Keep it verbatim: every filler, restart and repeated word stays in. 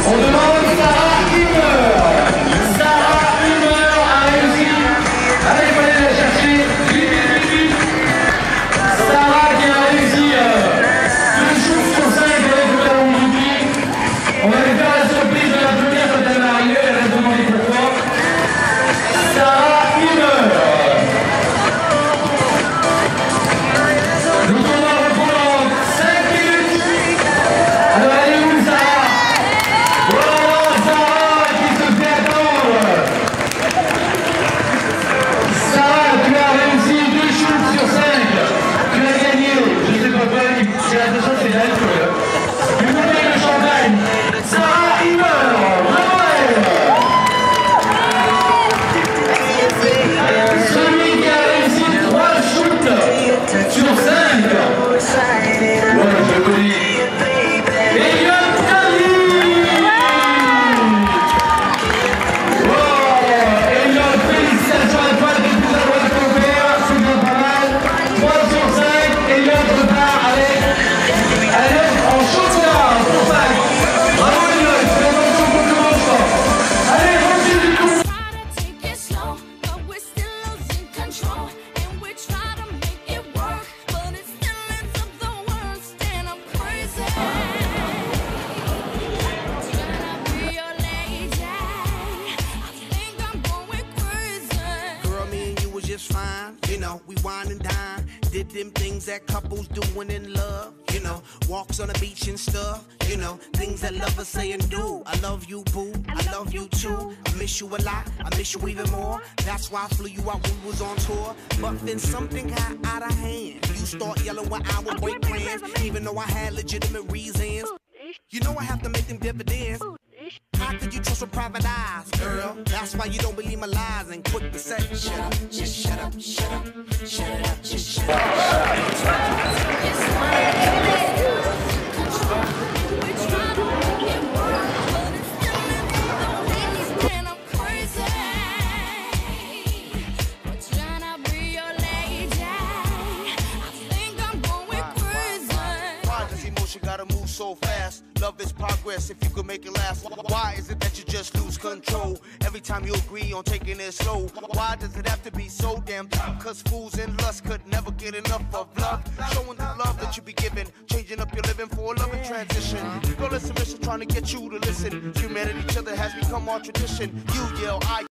On demande Sarah Humeur. Sarah Humeur a réussi. Allez, il faut aller la chercher. Vite, vite, vite. Sarah qui a réussi deux choses sur cinq avec le talon du pied. On va lui faire la surprise de la première quand elle va arriver. Elle va se demander pourquoi. Sarah Humeur. Le tournoi reprend dans cinq minutes. Alors, elle est où, Sarah? Voilà, Sarah qui se fait attendre. Sarah, tu as réussi deux shoots sur cinq. Tu as gagné, je sais pas quoi, j'ai l'impression que c'est l'alcool. Tu nous payes le champagne. Sarah Humeur, bravo elle. Celui qui a réussi trois shoots sur cinq. Ouais, je vous dis. Elliot Tali. Wow, Elliot, félicitations à toi de tout avoir découvert, c'est bien pas mal. trois sur cinq, Elliot repart avec un œuf en chocolat pour Pâques. Bravo Elliot, fais attention pour le manche. Allez, continue du coup. Girl, me and you was just fine. You know, we wine and dine. Did them things that couples doing in love. You know, walks on the beach and stuff. You know, things that lovers say and do. I love you, boo. I love you too. I miss you a lot. I miss you even more. That's why I flew you out when we was on tour. But then something got out of hand. You start yelling when I would break plans, even though I had legitimate reasons. You know I have to make them dividends. How could you trust with private eyes, girl? That's why you don't believe my lies and quick to say, shut up, just shut up, shut up, shut it up, just shut up. Why does emotion gotta move so fast? Love is progress if you could make it last. Why is it that you just lose control every time you agree on taking it slow? Why does it have to be so damn tough? Cause fools in lust could never get enough of love. Showing the love that you be giving, changing up your living for a loving transition. Girl, it's a mission trying to get you to listen. Humanity, each other has become our tradition. You yell, I